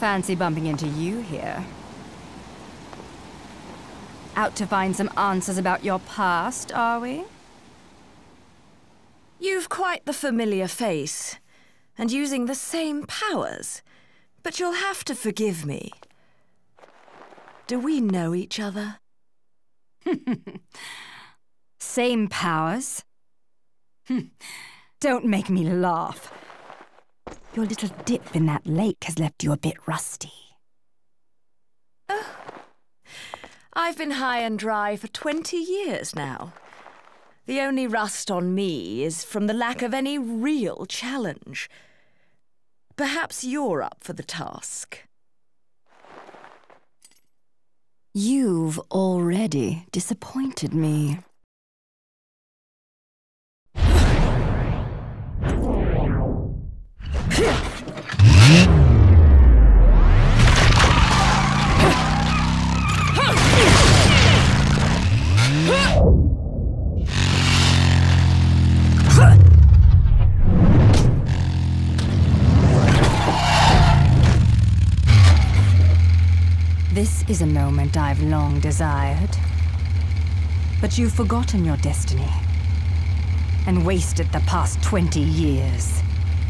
fancy bumping into you here. Out to find some answers about your past, are we? You've quite the familiar face, and using the same powers. But you'll have to forgive me. Do we know each other? Same powers? Don't make me laugh. Your little dip in that lake has left you a bit rusty. I've been high and dry for 20 years now. The only rust on me is from the lack of any real challenge. Perhaps you're up for the task. You've already disappointed me. This is a moment I've long desired. But you've forgotten your destiny and wasted the past 20 years.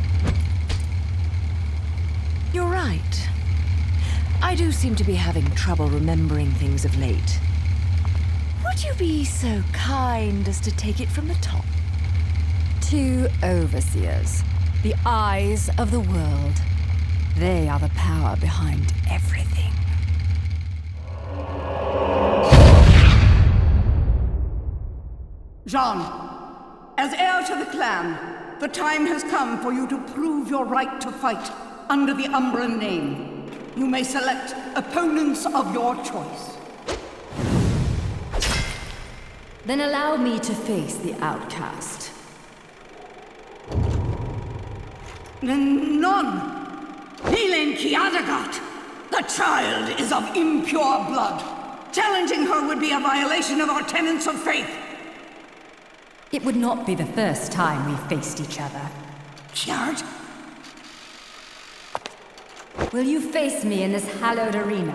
You're right. I do seem to be having trouble remembering things of late. Would you be so kind as to take it from the top? 2 overseers, the eyes of the world. They are the power behind everything. Jean, as heir to the clan, the time has come for you to prove your right to fight under the Umbran name. You may select opponents of your choice. Then allow me to face the outcast. None! Helen Kiadagat! The child is of impure blood. Challenging her would be a violation of our tenets of faith. It would not be the first time we faced each other. Kiard? Will you face me in this hallowed arena?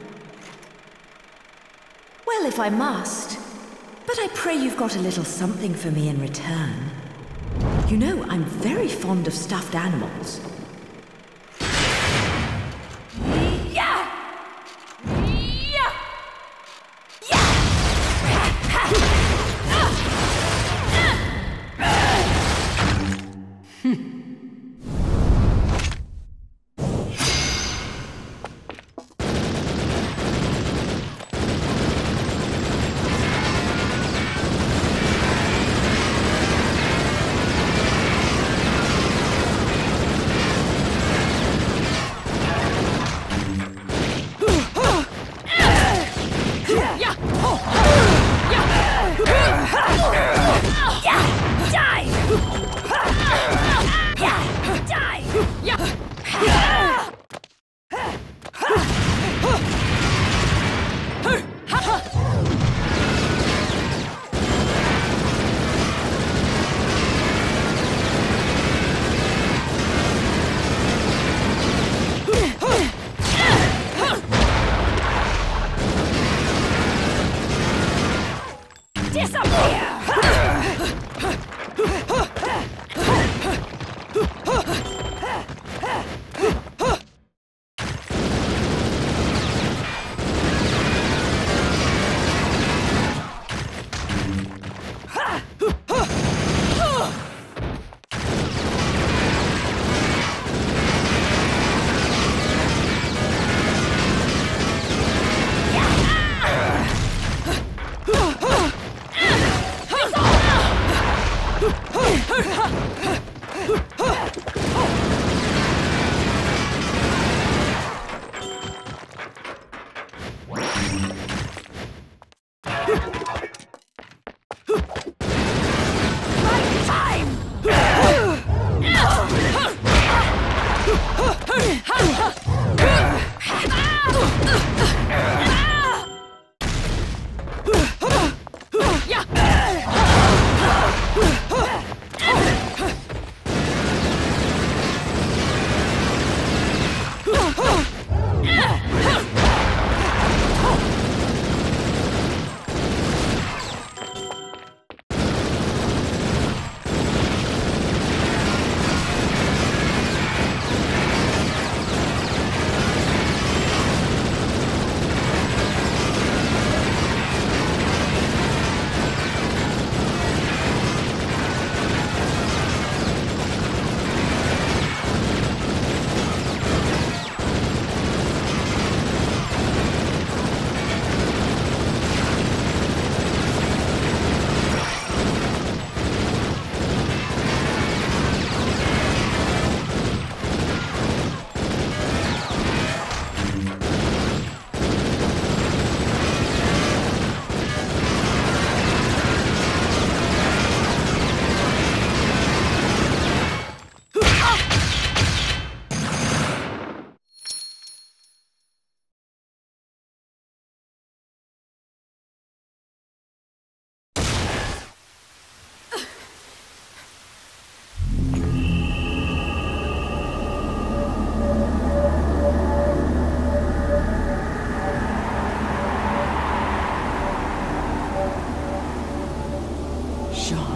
Well, if I must. But I pray you've got a little something for me in return. You know, I'm very fond of stuffed animals. Jean.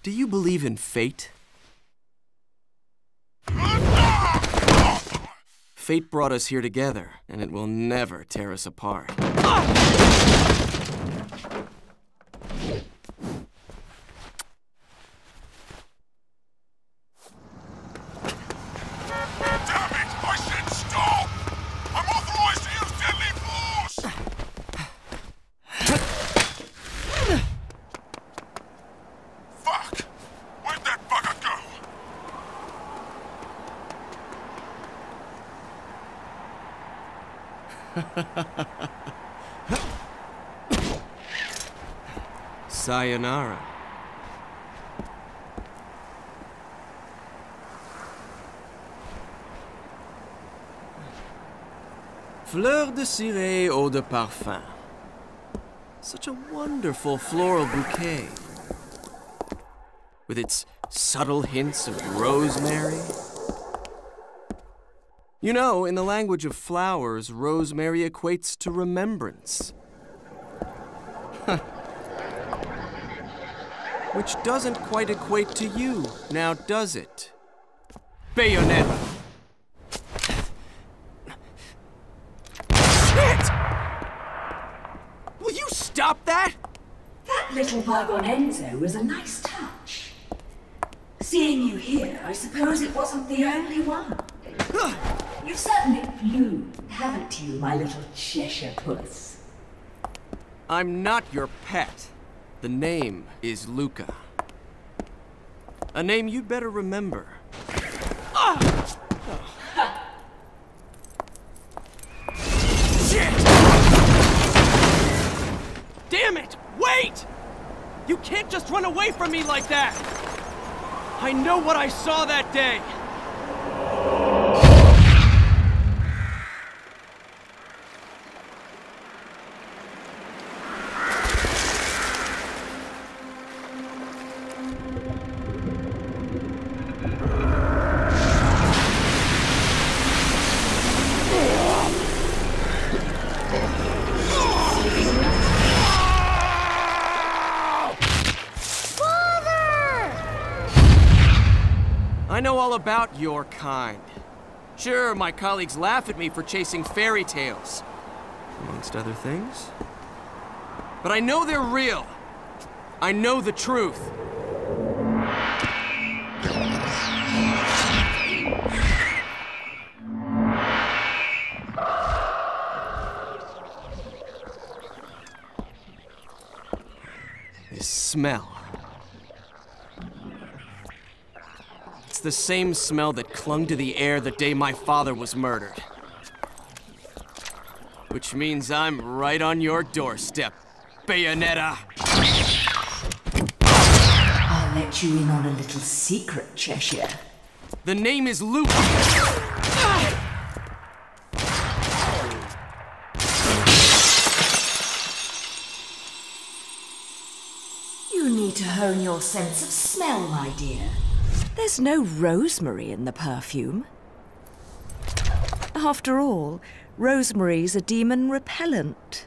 Do you believe in fate? Fate brought us here together, and it will never tear us apart. Sayonara. Fleur de ciré eau de parfum. Such a wonderful floral bouquet. With its subtle hints of rosemary. You know, in the language of flowers, rosemary equates to remembrance. Which doesn't quite equate to you, now does it? Bayonetta! Shit! Will you stop that? That little bug on Enzo was a nice touch. Seeing you here, I suppose it wasn't the only one. You've certainly bloomed, haven't you, my little Cheshire puss? I'm not your pet. The name is Luca. A name you'd better remember. Shit! Damn it! Wait! You can't just run away from me like that! I know what I saw that day! I know all about your kind. Sure, my colleagues laugh at me for chasing fairy tales, amongst other things. But I know they're real. I know the truth. This smell. The same smell that clung to the air the day my father was murdered. Which means I'm right on your doorstep, Bayonetta! I'll let you in on a little secret, Cheshire. The name is Luke. You need to hone your sense of smell, my dear. There's no rosemary in the perfume. After all, rosemary's a demon repellent.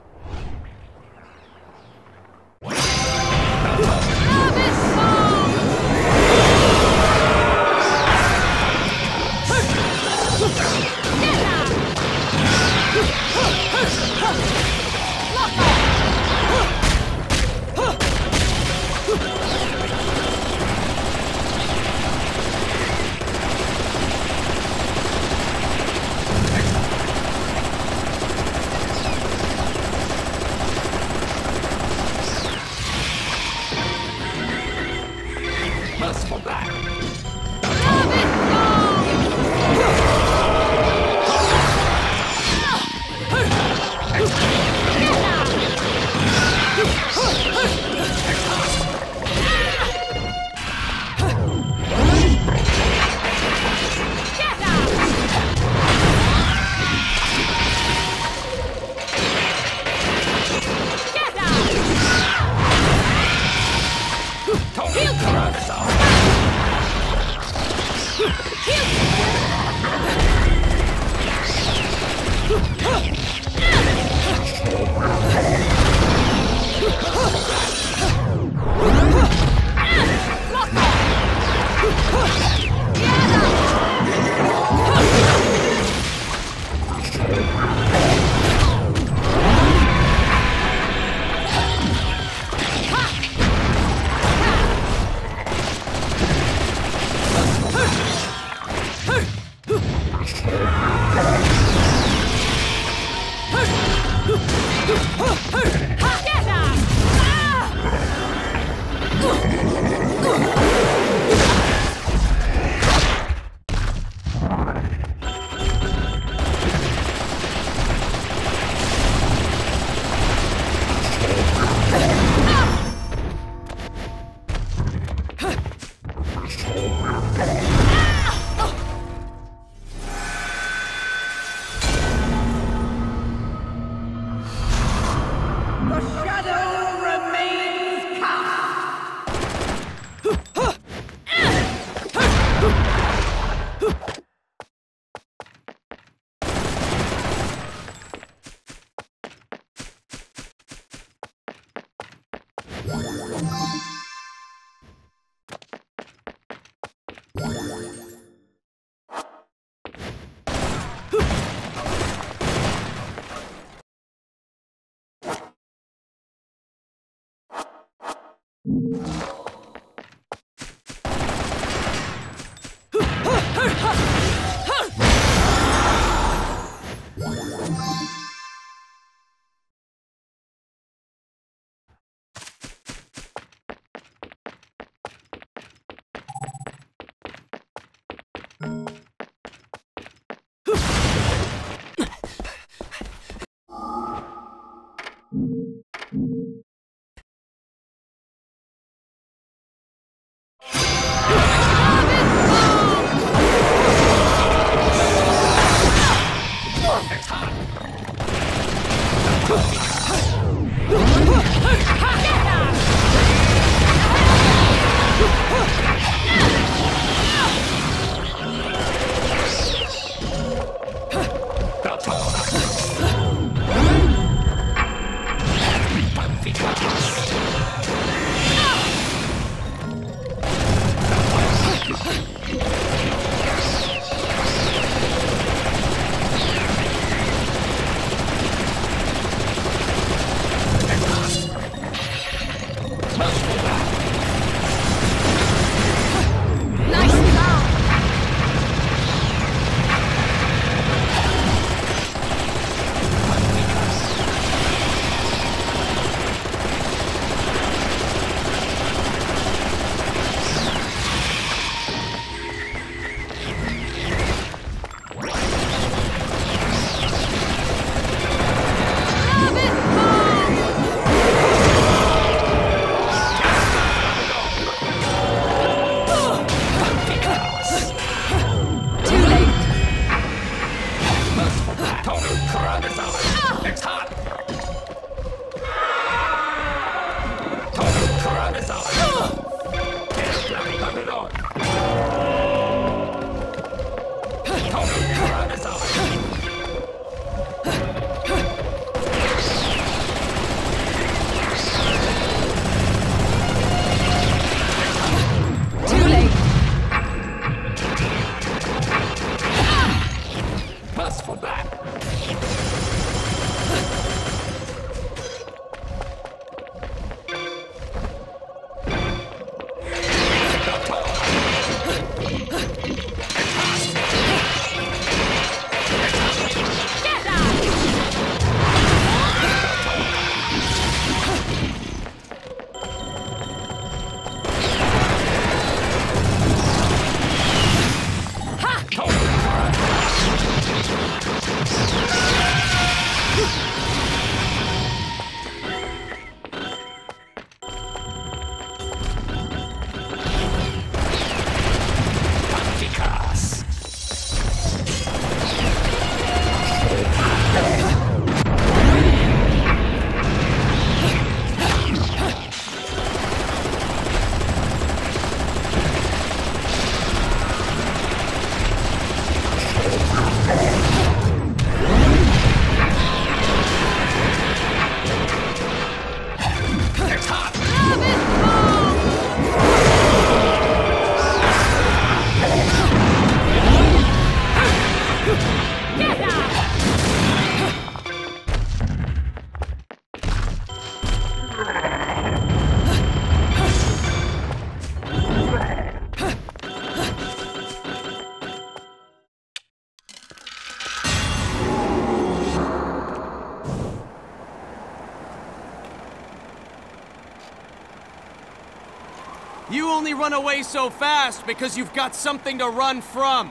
You only run away so fast because you've got something to run from.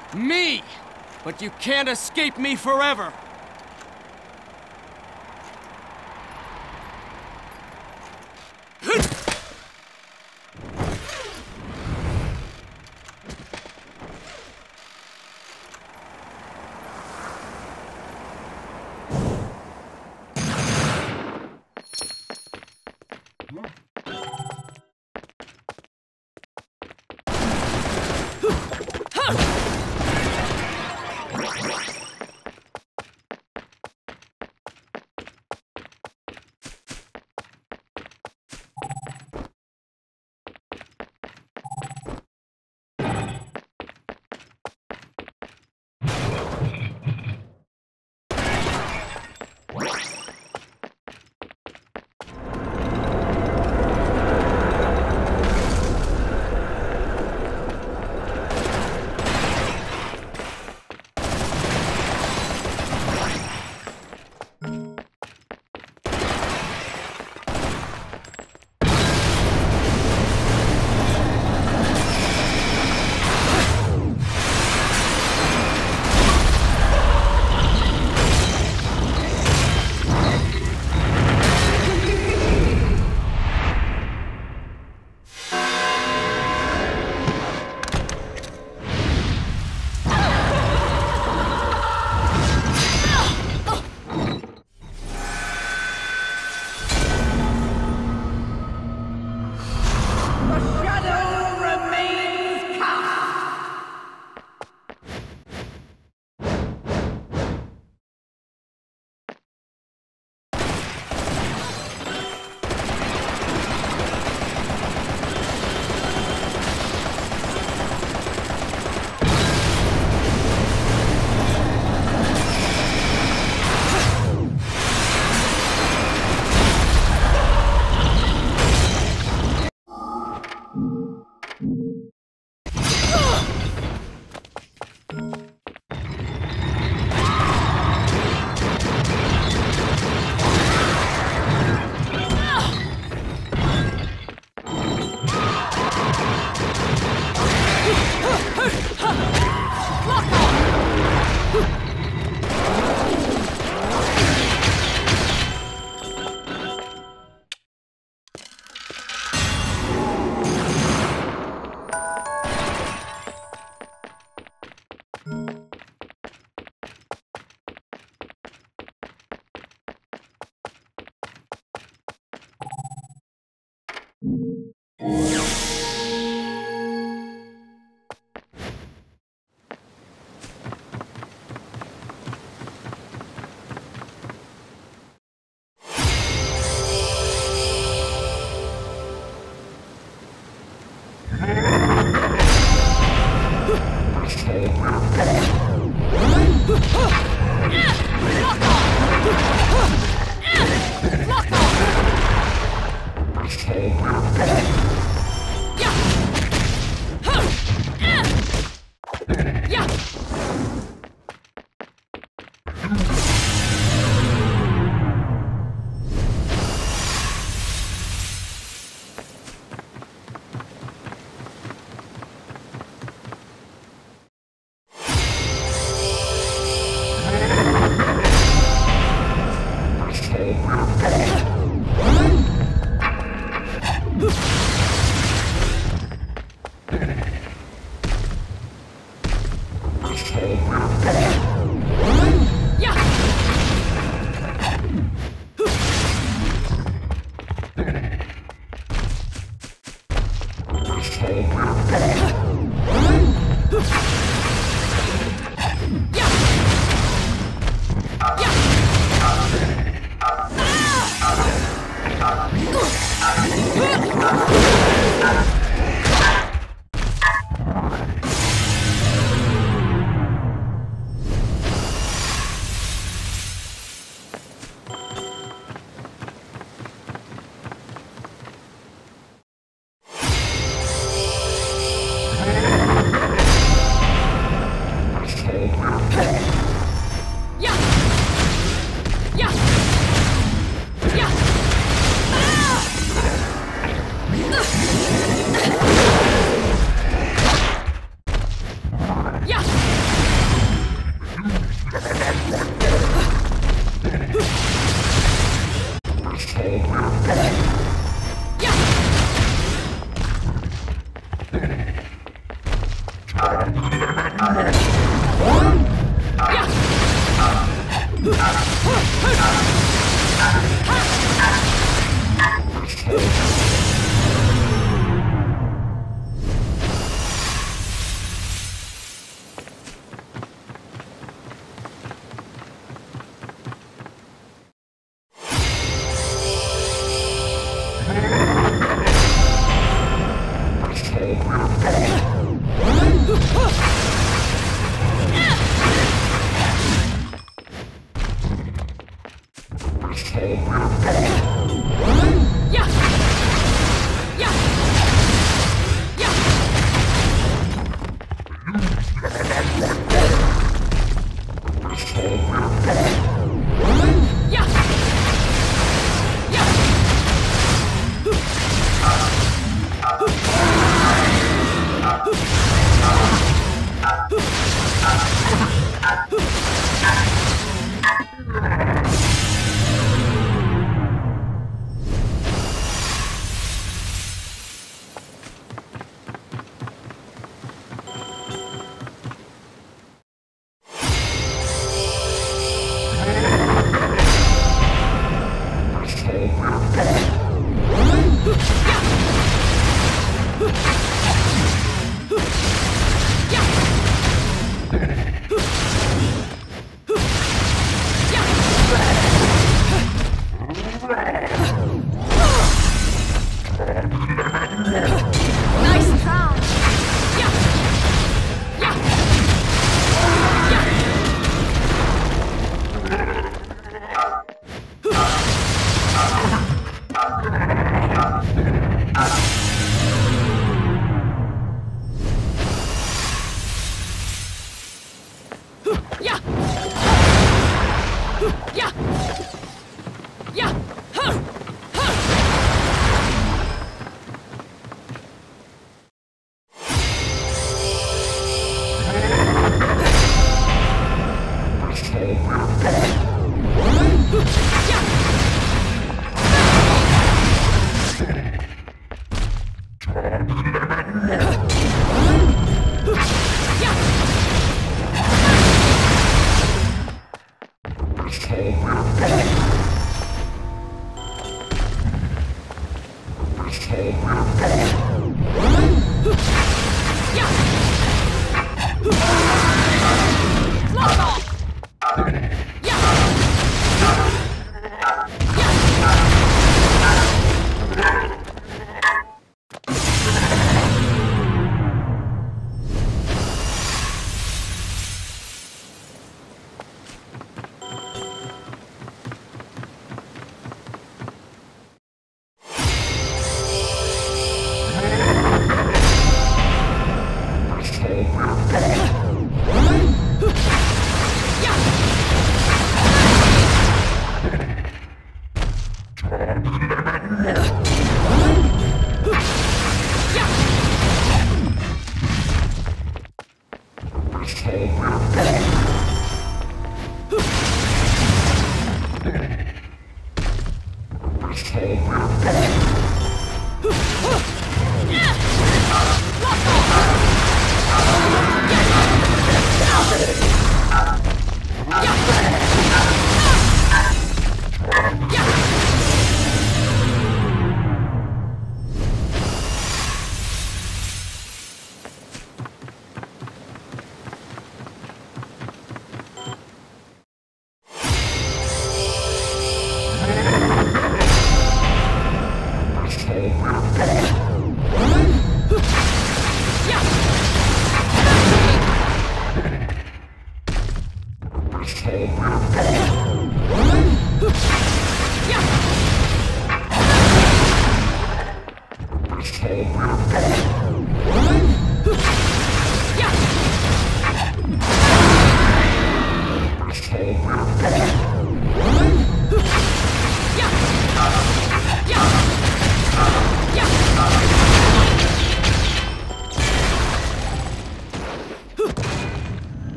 Me! But you can't escape me forever!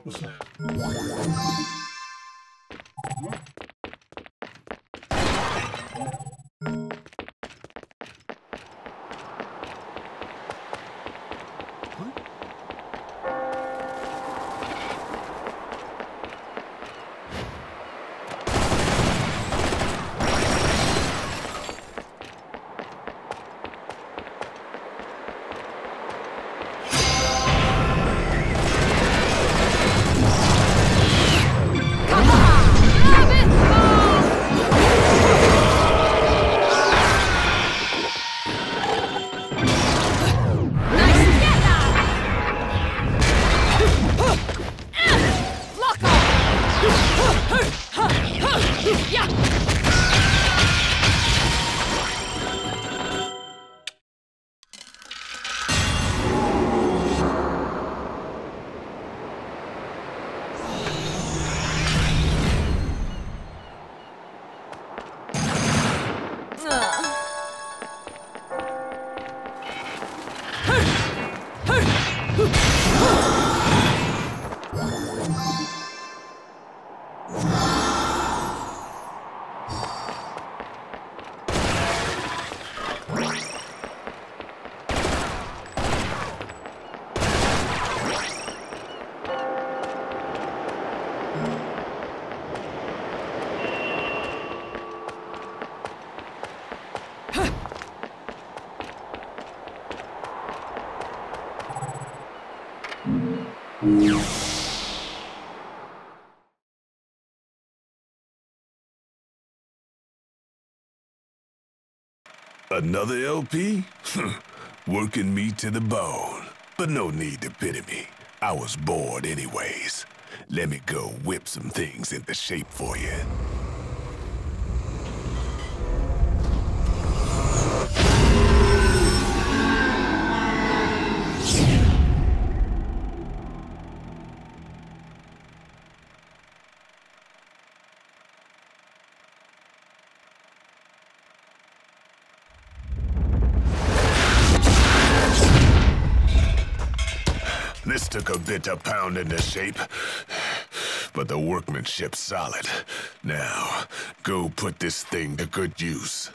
Another LP? Working me to the bone. But no need to pity me. I was bored anyways. Let me go whip some things into shape for you. This took a bit to pound into shape, but the workmanship's solid. Now, go put this thing to good use.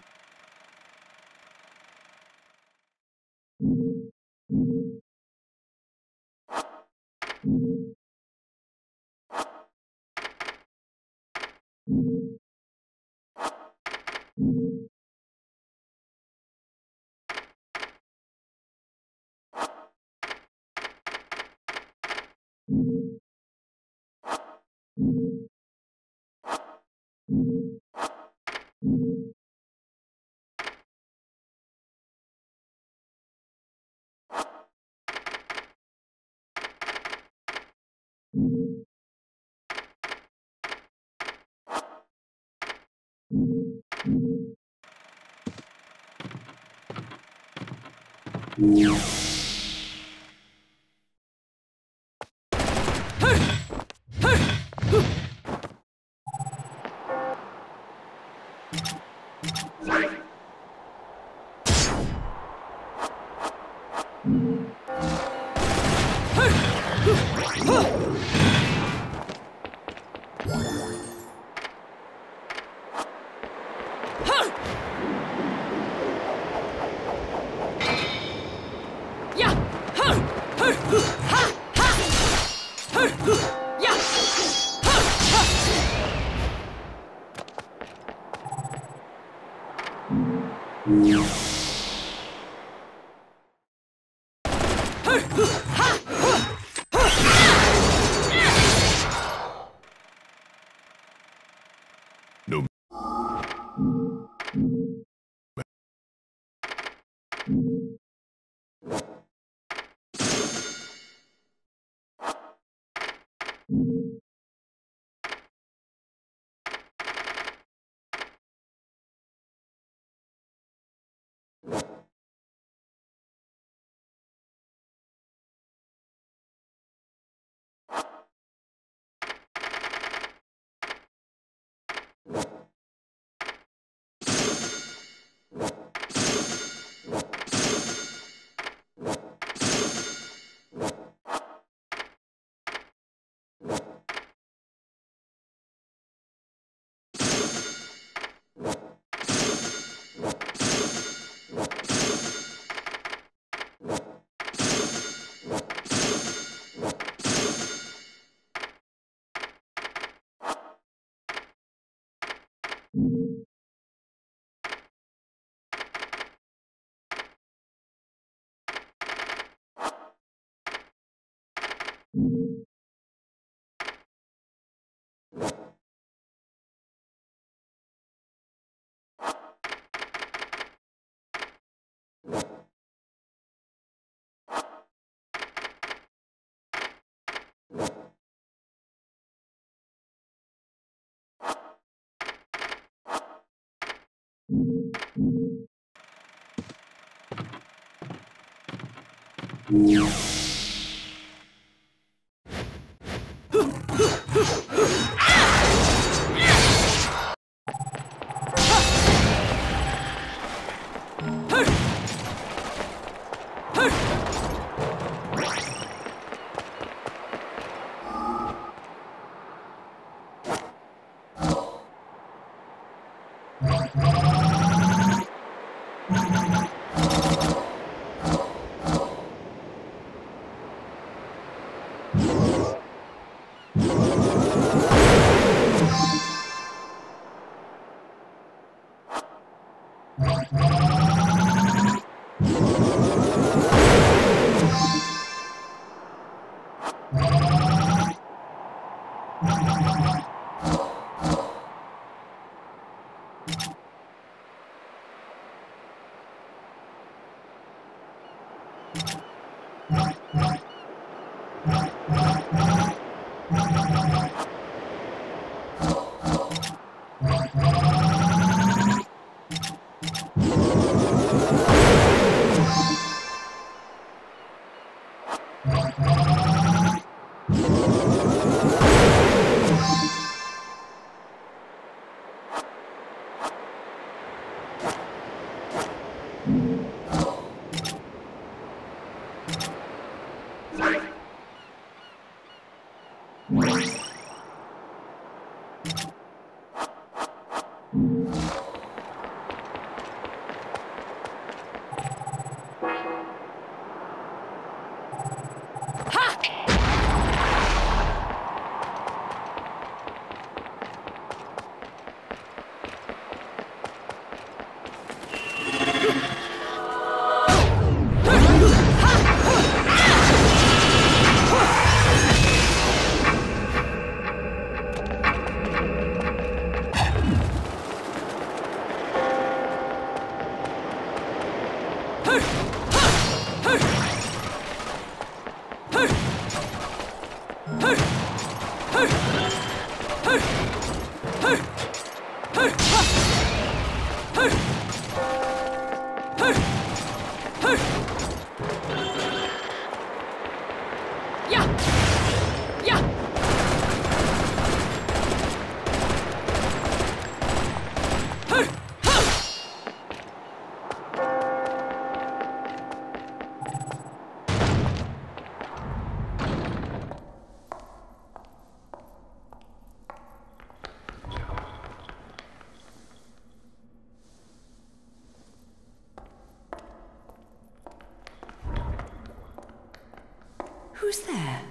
Who's there?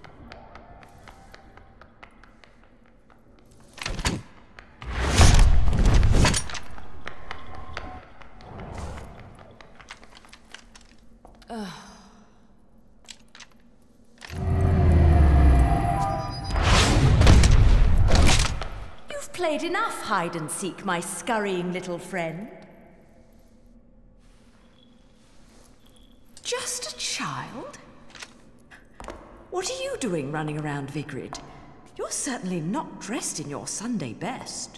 You've played enough hide and seek, my scurrying little friend. Just a child? What are you doing running around Vigrid? You're certainly not dressed in your Sunday best.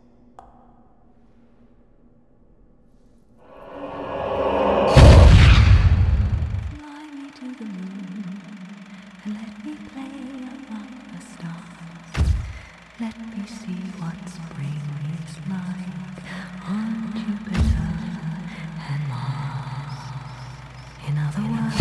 Fly me to the moon and let me play among the stars. Let me see what spring is like on Jupiter and Mars. In other words,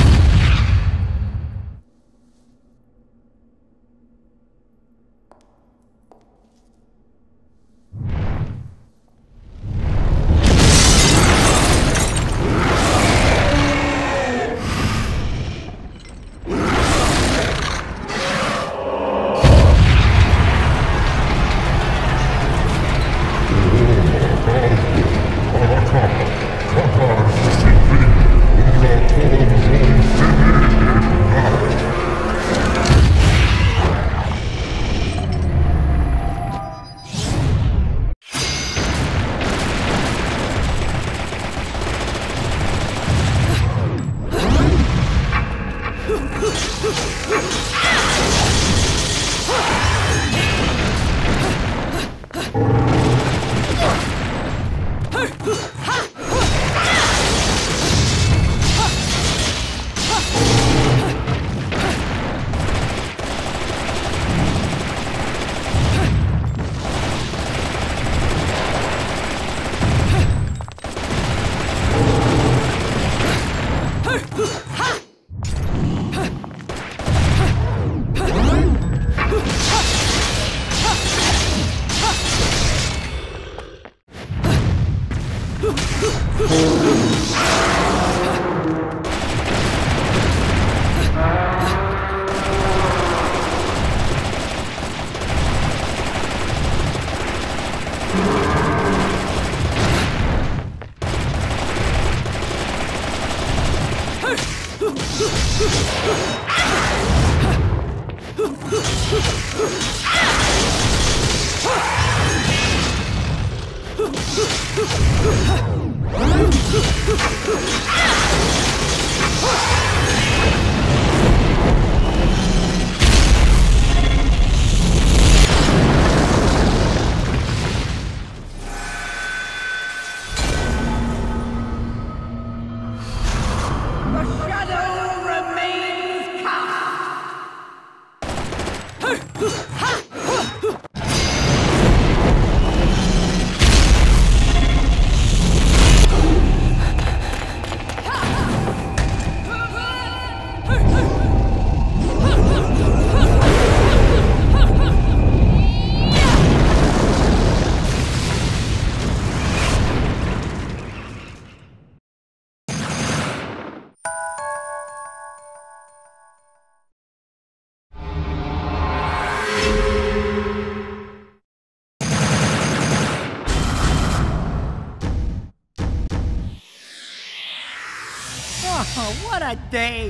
Oh, what a day!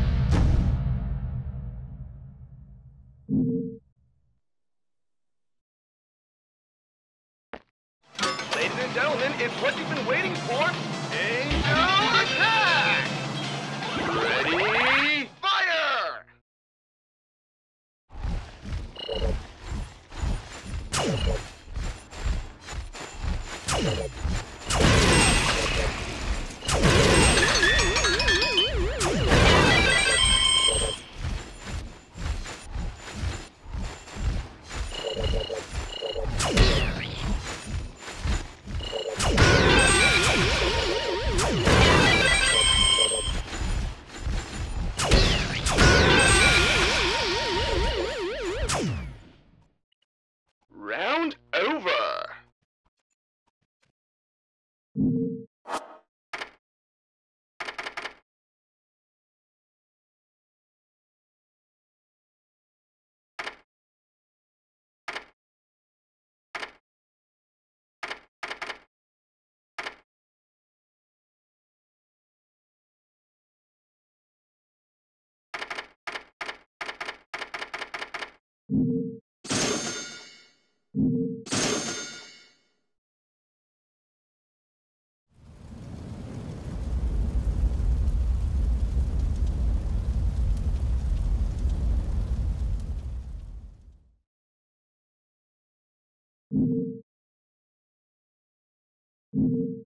Ladies and gentlemen, it's what you've been waiting for. Angel attack! Ready, fire! Round over. Thank you.